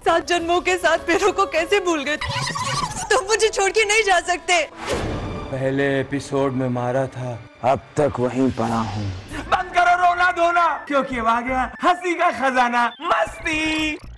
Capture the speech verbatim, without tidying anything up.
सात जन्मों के साथ पैरों को कैसे भूल गए? तुम मुझे छोड़ के नहीं जा सकते। पहले एपिसोड में मारा था, अब तक वहीं पड़ा हूँ। बंद करो रोना धोना, क्योंकि अब आ गया हंसी का खजाना, मस्ती।